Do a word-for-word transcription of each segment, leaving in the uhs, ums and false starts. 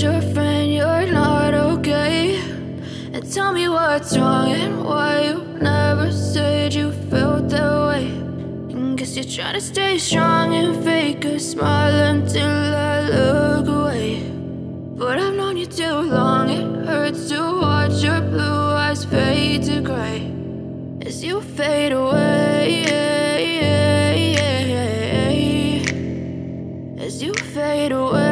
your friend, you're not okay. And tell me what's wrong and why you never said you felt that way. And guess you're trying to stay strong and fake a smile until I look away. But I've known you too long, it hurts to watch your blue eyes fade to gray as you fade away, as you fade away.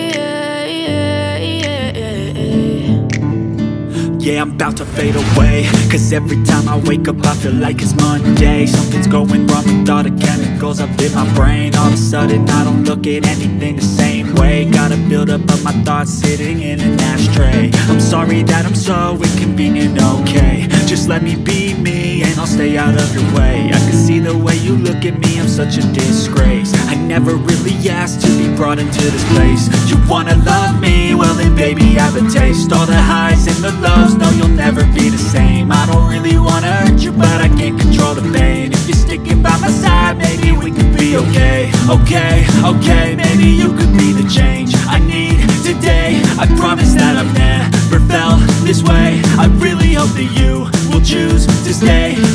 Yeah, I'm about to fade away, cause every time I wake up I feel like it's Monday. Something's going wrong with all the chemicals up in my brain. All of a sudden I don't look at anything the same way. Gotta build up of my thoughts sitting in an ashtray. I'm sorry that I'm so inconvenient, okay. Just let me be me and I'll stay out of your way. I can see the way you look at me, I'm such a disgrace. I never really asked to be brought into this place. You wanna love me? Well then baby, have a taste. All the highs and the lows, no, you'll never be the same. I don't really wanna hurt you, but I can't control the pain. If you're sticking by my side, maybe we could be okay. Okay, okay, maybe you could be the change I need today. I promise that I've never felt this way. I really hope that you will choose to stay.